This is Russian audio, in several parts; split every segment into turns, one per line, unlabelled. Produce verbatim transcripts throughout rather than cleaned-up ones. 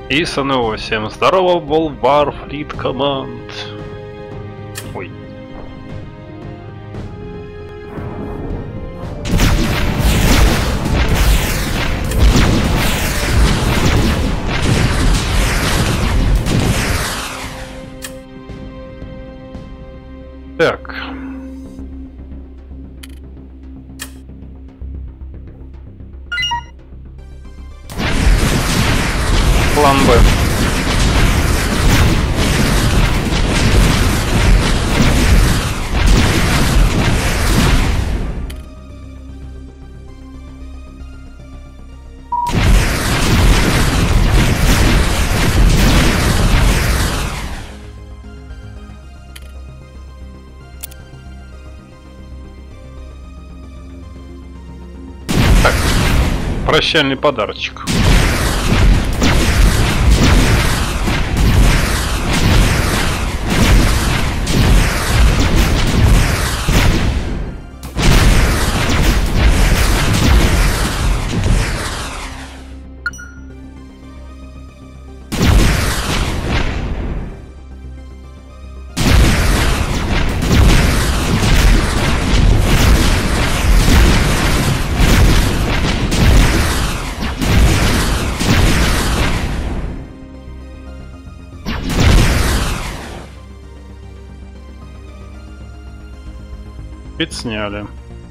И снова всем здорово, Волвар Флит Команд. Ой. Так. План Б. Так, прощальный подарочек. Сняли.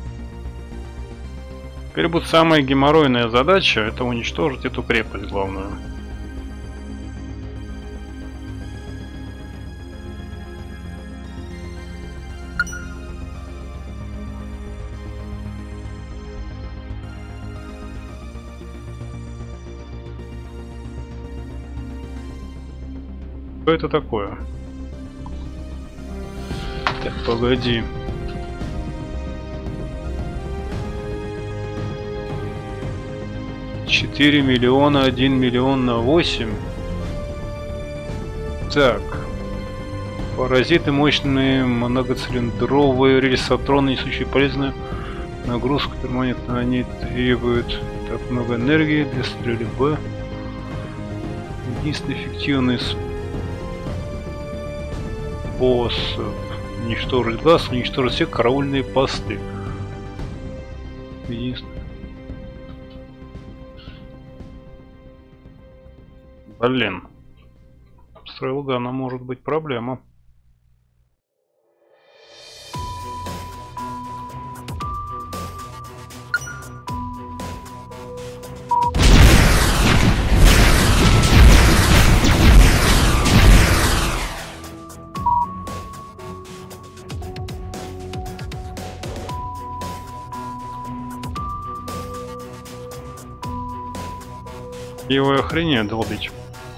Теперь будет самая геморройная задача — это уничтожить эту крепость главную. Что это такое? Так, погоди. четыре миллиона, один миллион на восемь. Так. Паразиты мощные, многоцилиндровые, рельсотроны, несущие полезную нагрузку перманентно. Они требуют так много энергии для стрельбы. Единственный эффективный способ уничтожить газ, уничтожить все караульные посты. Единственный. Блин, с рейлганом может быть проблема. Его охренеть долбить.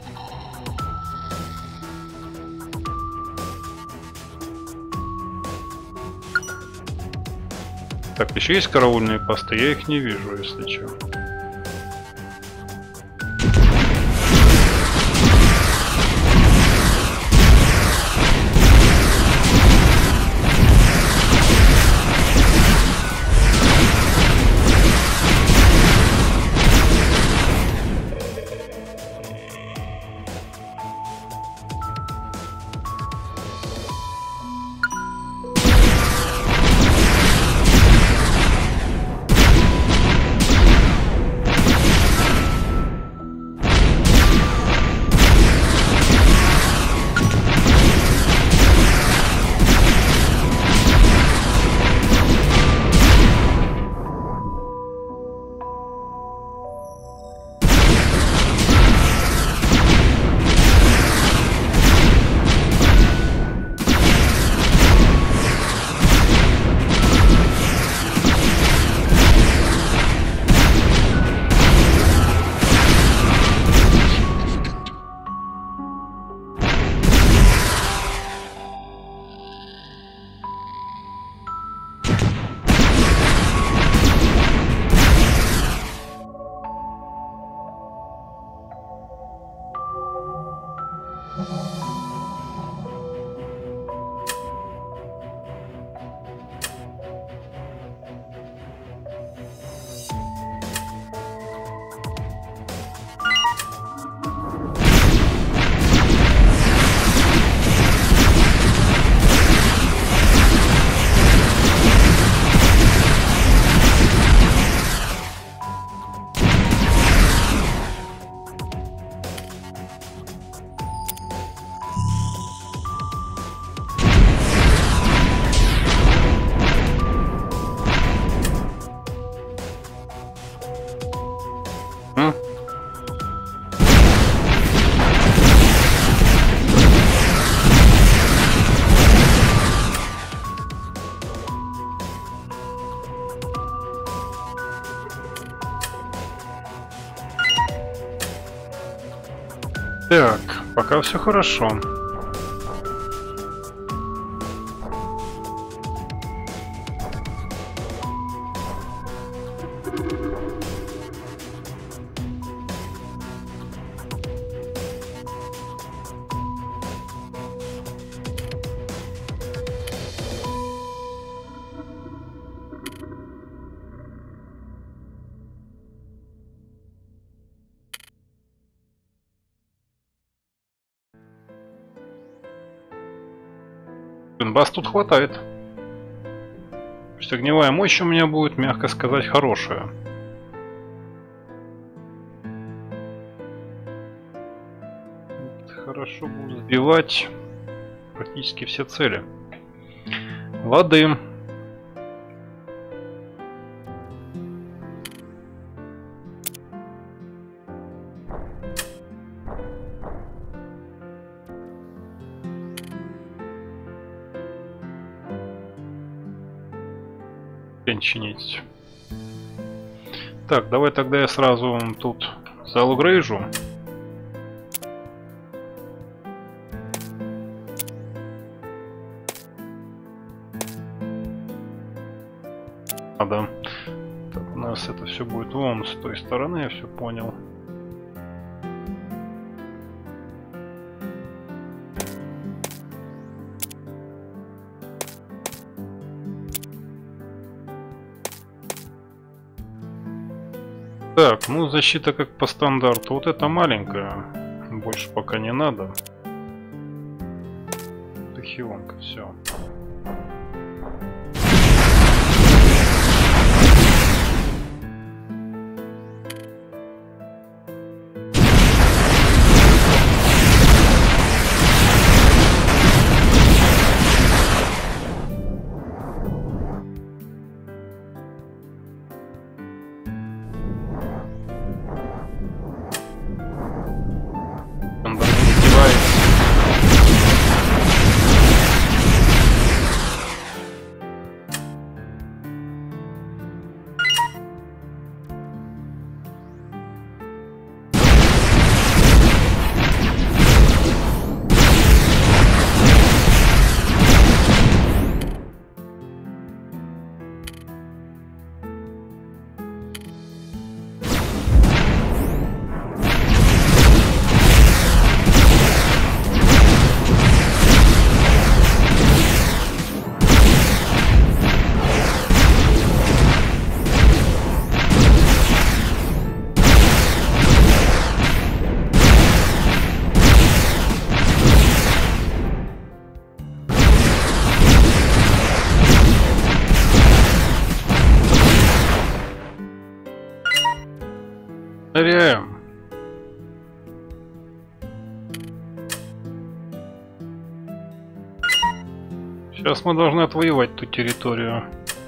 Так, еще есть караульные посты, я их не вижу, если что. Так, пока все хорошо. Бас тут хватает. То есть огневая мощь у меня будет, мягко сказать, хорошая. Хорошо буду сбивать практически все цели. Воды. Чинить. Так, давай тогда я сразу тут заалгрейжу. А, да. Так, у нас это все будет вон с той стороны, я все понял. Так, ну защита как по стандарту. Вот это маленькая. Больше пока не надо. Тахионка, все. Повторяем. Сейчас мы должны отвоевать ту территорию.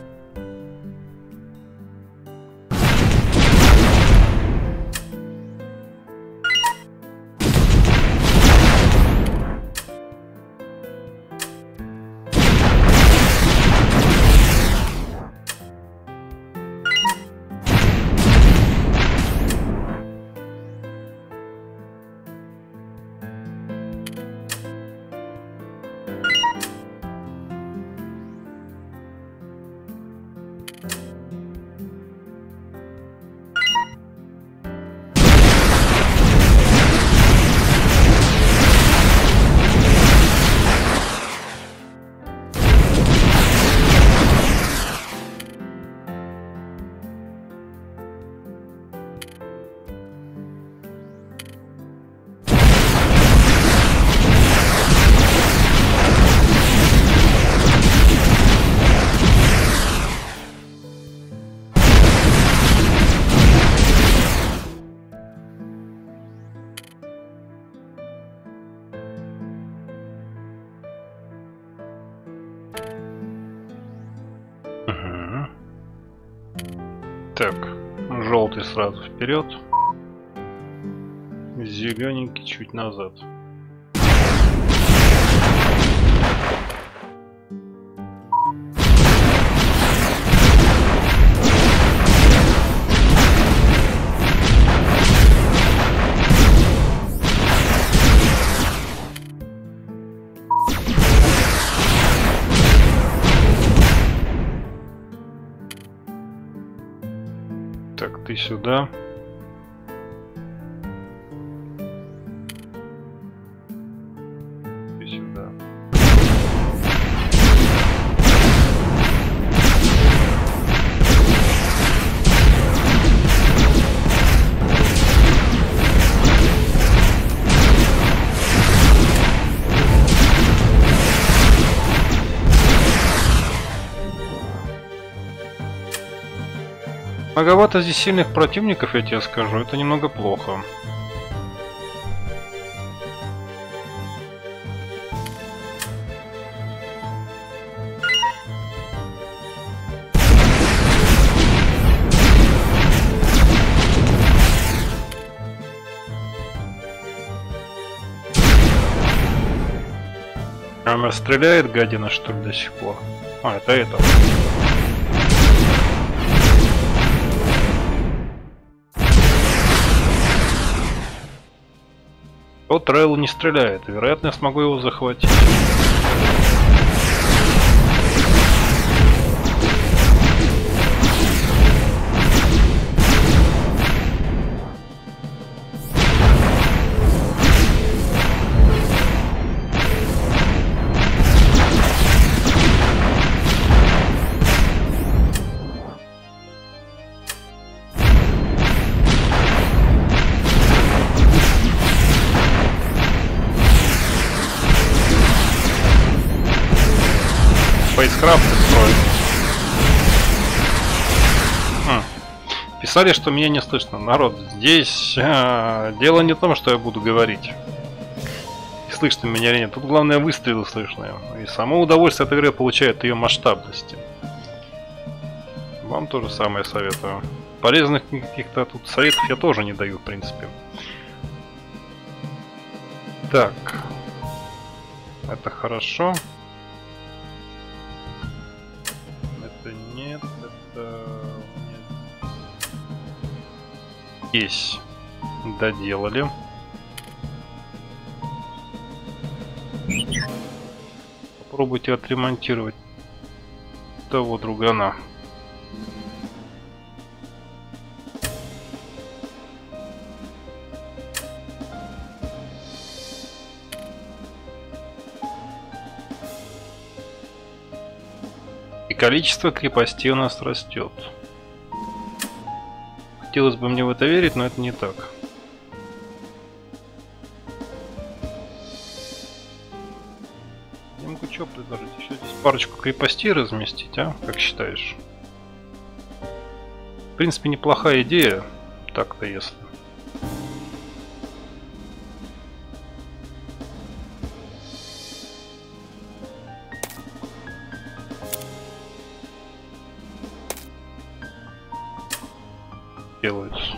Так, желтый сразу вперед, зелененький чуть назад. сюда. И сюда. Многовато здесь сильных противников, я тебе скажу, это немного плохо. Она стреляет, гадина, что ли, до сих пор? А, это это. Вот Трейл не стреляет, вероятно, я смогу его захватить. Фейскрафт строит. Хм. Писали, что меня не слышно. Народ, здесь а, дело не в том, что я буду говорить. И слышно меня или нет. Тут главное выстрелы слышно. И само удовольствие от игры я получаю от ее масштабности. Вам тоже самое советую. Полезных каких-то тут советов я тоже не даю, в принципе. Так. Это хорошо. Нет, это... Здесь доделали. Попробуйте отремонтировать того другана. И количество крепостей у нас растет. Хотелось бы мне в это верить, но это не так. Я могу что предложить? Еще здесь парочку крепостей разместить, а? Как считаешь? В принципе, неплохая идея. Так-то если. Делаются.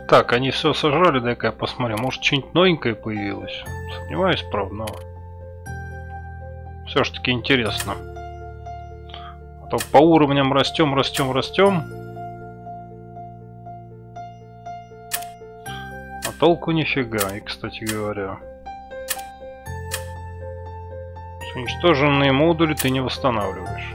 Так, они все сожрали, дай-ка я посмотрю. Может, что-нибудь новенькое появилось? Сомневаюсь, правда, но... Все ж таки интересно. А то по уровням растем, растем, растем. А толку нифига, и, кстати говоря. Уничтоженные модули ты не восстанавливаешь.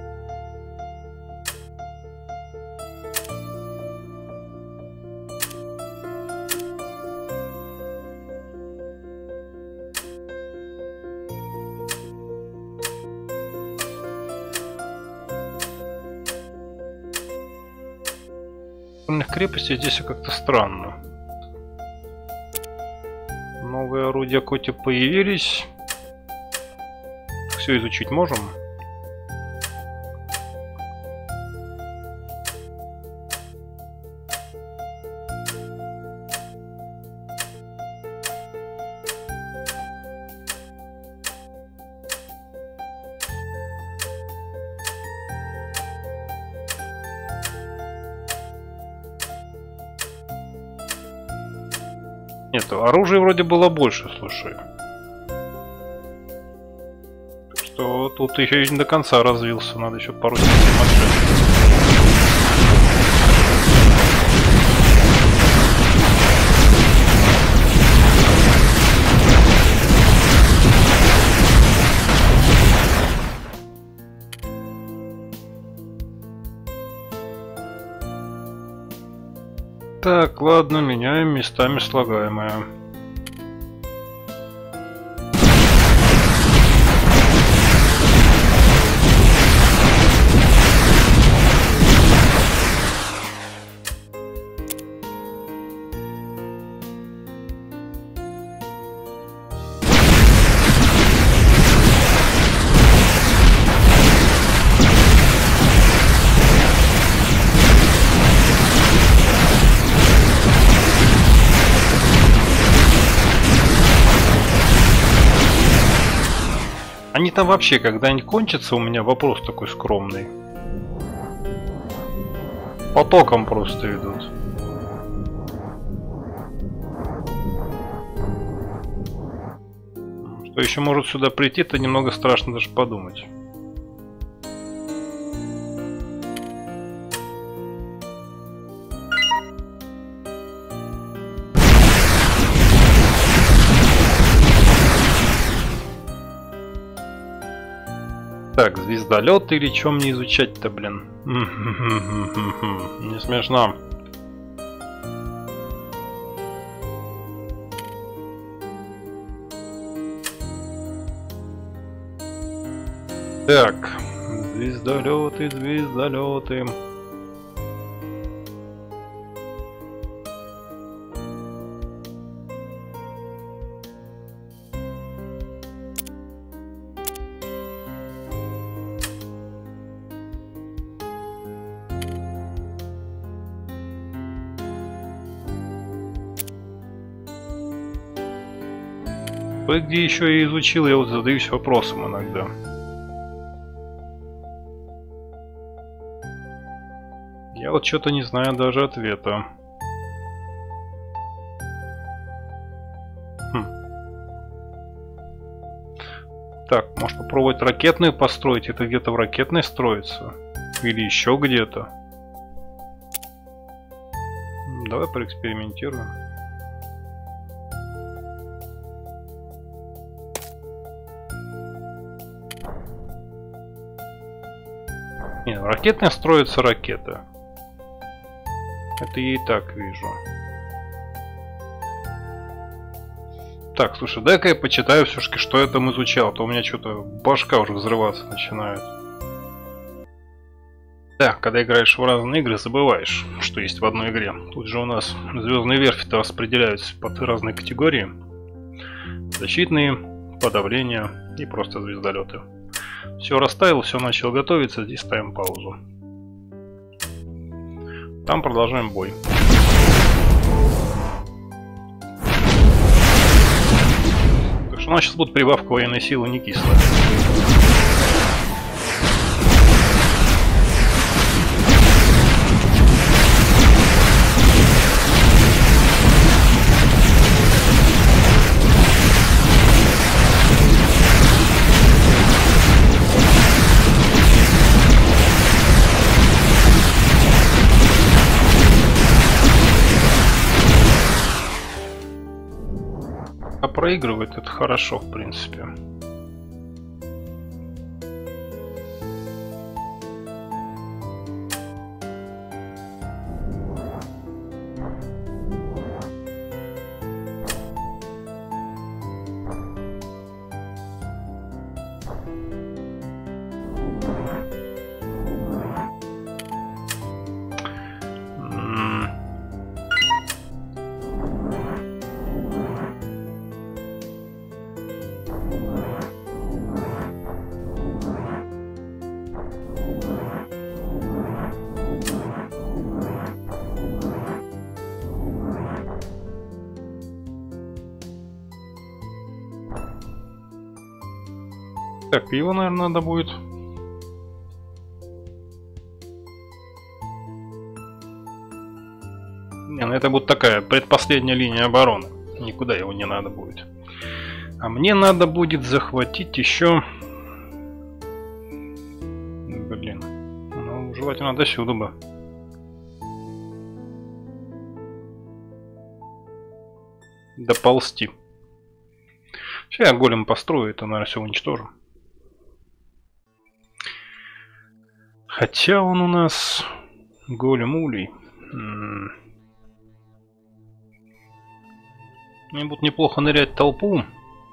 Крепости здесь как-то странно. Новые орудия хоть и появились. Все изучить можем. Нет, оружия вроде было больше, слушай. Так что тут еще и не до конца развился, надо еще пару систем отжать. Так, ладно, меняем местами слагаемое. Они там вообще когда-нибудь кончатся? У меня вопрос такой скромный. Потоком просто идут. Что еще может сюда прийти, то немного страшно даже подумать. Так, звездолет или чем мне изучать-то, блин? Не смешно. Так, звездолеты, звездолеты. Где еще я изучил, я вот задаюсь вопросом иногда. Я вот что-то не знаю даже ответа. Хм. Так, может попробовать ракетную построить? Это где-то в ракетной строится? Или еще где-то? Давай проэкспериментируем. Не, ракетная строится ракета. Это я и так вижу. Так, слушай, дай-ка я почитаю все-таки, что я там изучал. А то у меня что-то башка уже взрываться начинает. Да, когда играешь в разные игры, забываешь, что есть в одной игре. Тут же у нас звездные верфи-то распределяются под разные категории. Защитные, подавления и просто звездолеты. Все расставил, все начал готовиться, здесь ставим паузу. Там продолжаем бой. Так что у нас сейчас будет прибавка военной силы не кислая. проигрывает, это хорошо, в принципе. Так, его, наверное, надо будет. Не, ну это будет такая предпоследняя линия обороны. Никуда его не надо будет. А мне надо будет захватить еще... Блин. Ну, желательно до сюда бы. Доползти. Сейчас я голем построю, это, наверное, все уничтожу. Хотя он у нас голем улей. Мне будет неплохо нырять толпу.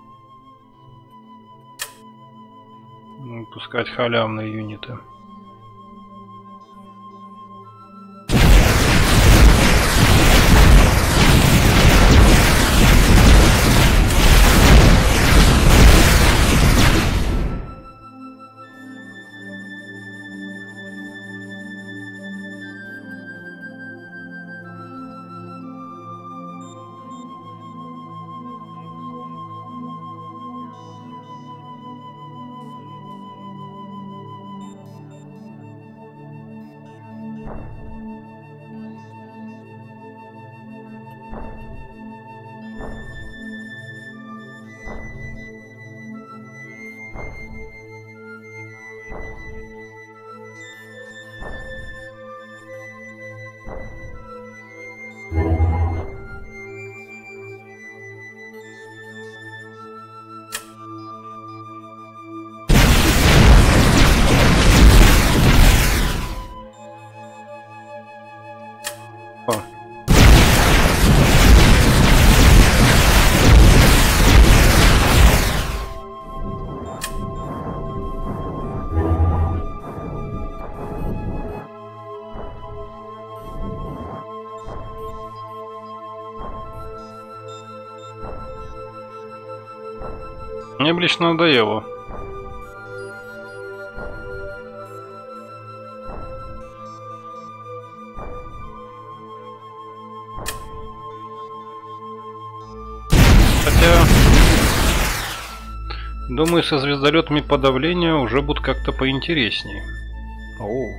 Пускать халявные юниты. Мне бы лично надоело. Хотя, думаю, со звездолетами подавления уже будут как-то поинтереснее. Оу.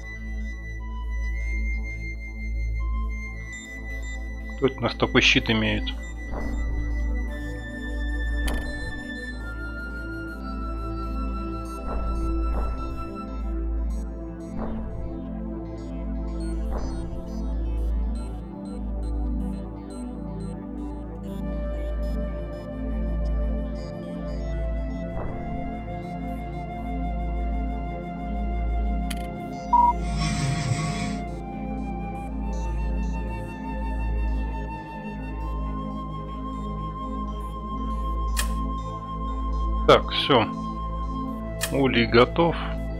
Кто это у нас такой щит имеет? Так, все. Улей готов.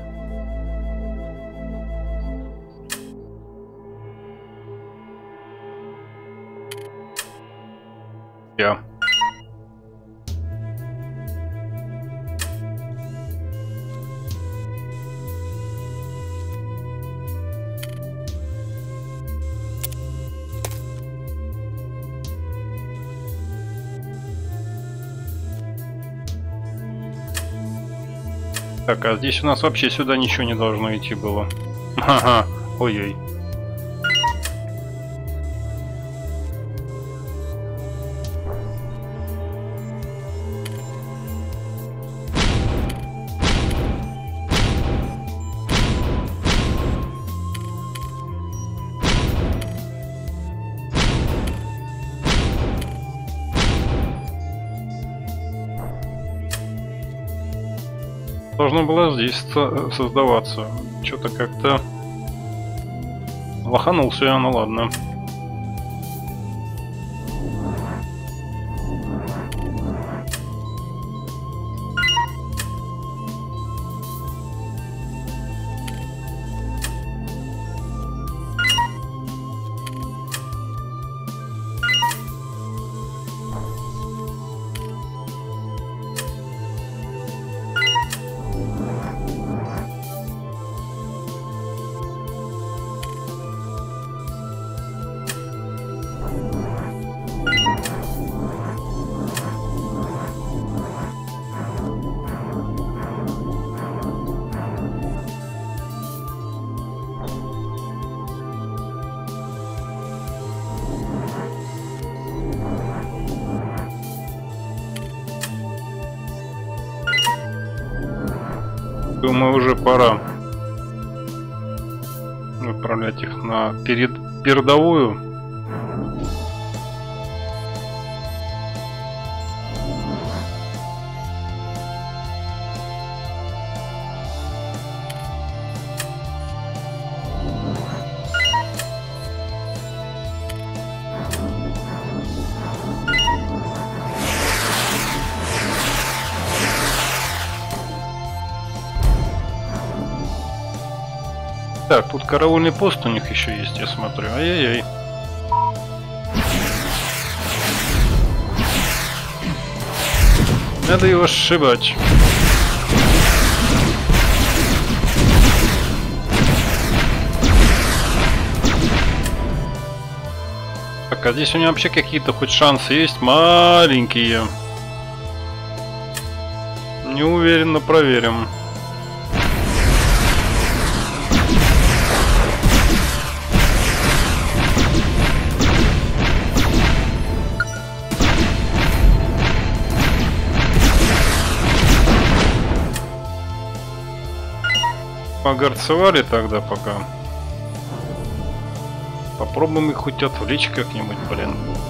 Я. Так, а здесь у нас вообще сюда ничего не должно идти было. Ага, ой-ой. Должно было здесь со- создаваться. Что-то как-то лоханулся я, ну ладно. Думаю, уже пора отправлять их на перед... передовую. Так, тут караульный пост у них еще есть, я смотрю. Ай-яй-яй. Надо его сшибать. Так, а здесь у него вообще какие-то хоть шансы есть? Маленькие. Не уверен, но проверим. Погорцевали тогда пока. Попробуем их хоть отвлечь как-нибудь, блин.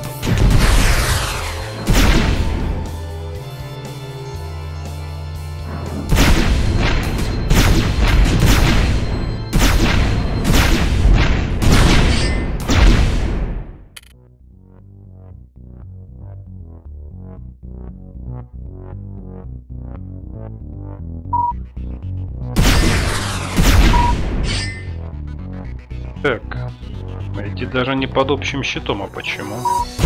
Так, эти даже не под общим щитом, а почему?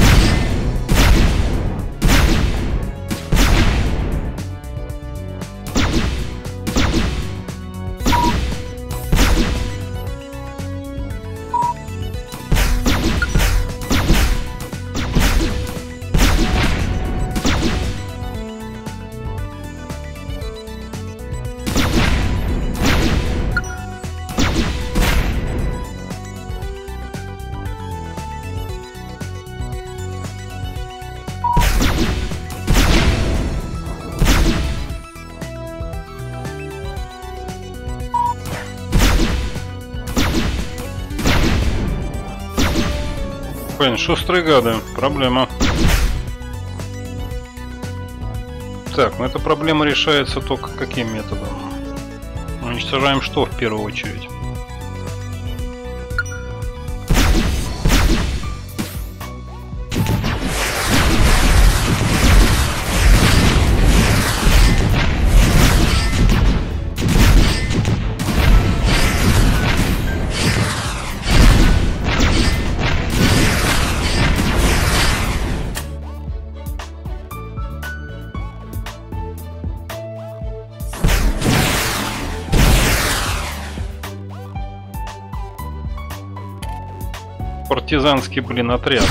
Блин, шустрые гады, проблема. Так, ну эта проблема решается только каким методом? Уничтожаем что в первую очередь? Партизанский, блин, отряд.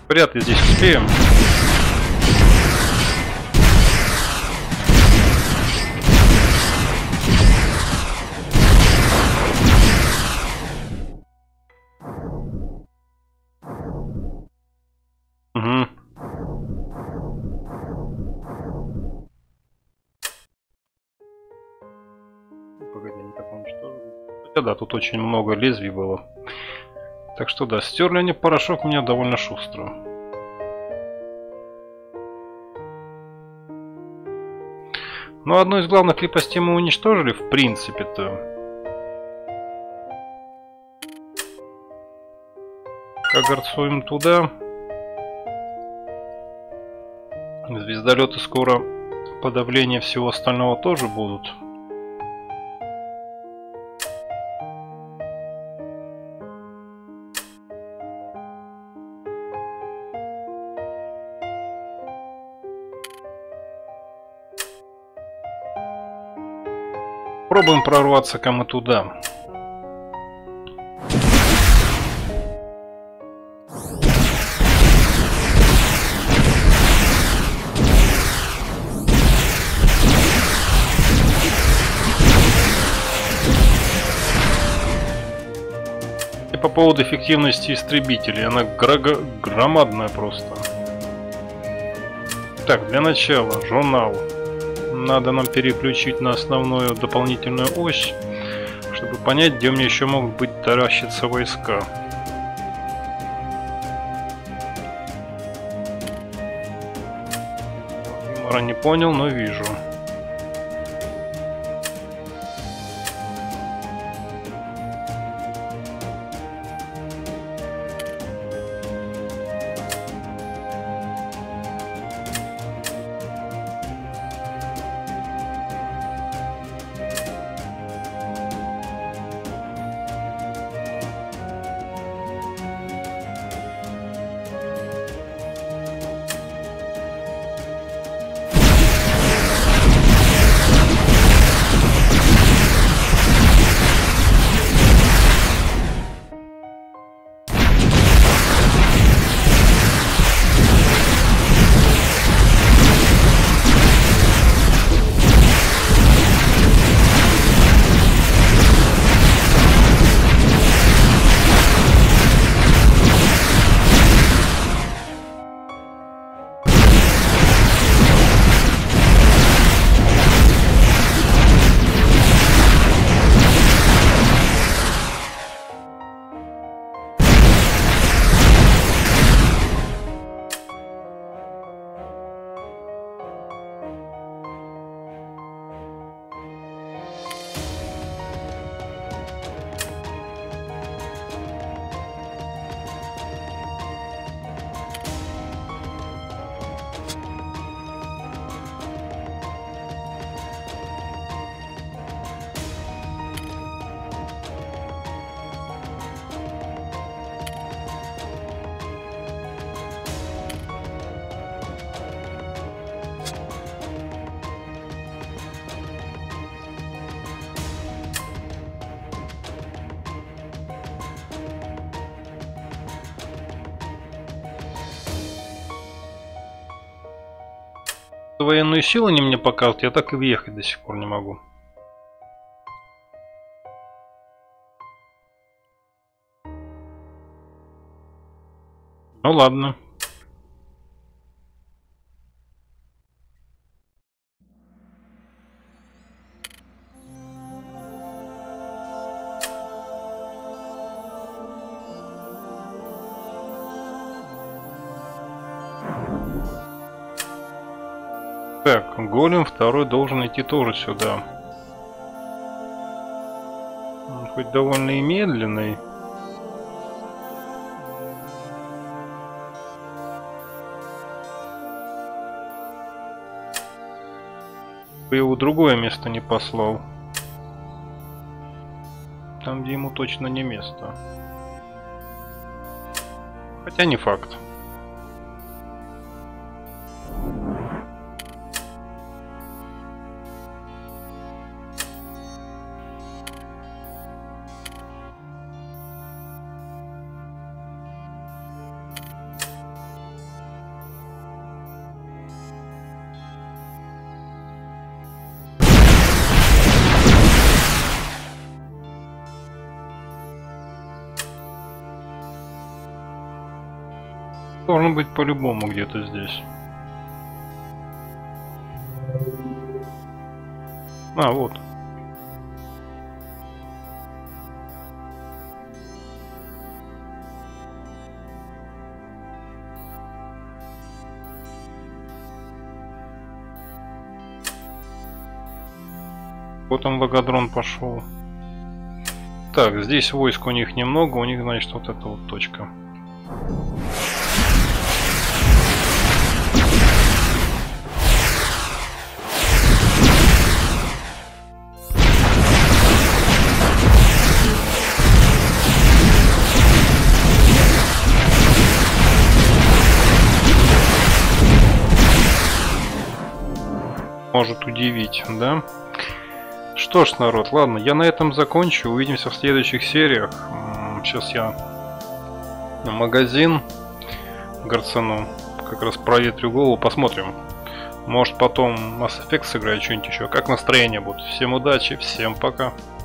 Вряд ли здесь успеем. Угу. Погоди, не так он что? Хотя да, тут очень много лезвий было. Так что да, стерли они порошок меня довольно шустро. Но одну из главных крепостей мы уничтожили, в принципе-то. Как горцуем туда. Звездолеты скоро подавление всего остального тоже будут. Пробуем прорваться-ка мы туда. И по поводу эффективности истребителей, она грого- громадная просто. Так, для начала журнал. Надо нам переключить на основную дополнительную ось, чтобы понять, где у меня еще могут быть таращиться войска. Юмора не понял, но вижу. Военную силу они мне показывают, я так и въехать до сих пор не могу. Ну ладно. Так, голем второй должен идти тоже сюда. Он хоть довольно и медленный. Бы его в другое место не послал. Там, где ему точно не место. Хотя не факт. Должен быть по-любому где-то здесь. А, вот. Вот он, логадрон пошел. Так, здесь войск у них немного, у них, значит, вот эта вот точка. Может удивить, да? Что ж, народ, ладно, я на этом закончу. Увидимся в следующих сериях. Сейчас я на магазин горцану, как раз проветрю голову, посмотрим. Может потом Mass Effect сыграю, что-нибудь еще. Как настроение будет. Всем удачи, всем пока.